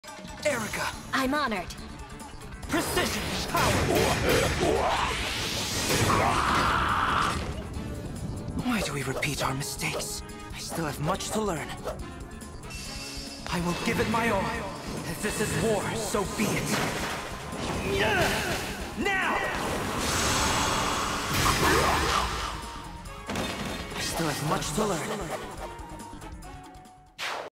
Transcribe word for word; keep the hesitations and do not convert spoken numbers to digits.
Erika! I'm honored. Precision! Power! Why do we repeat our mistakes? I still have much to learn. I will give it my all. If this is war, so be it. Now! I still have much to learn.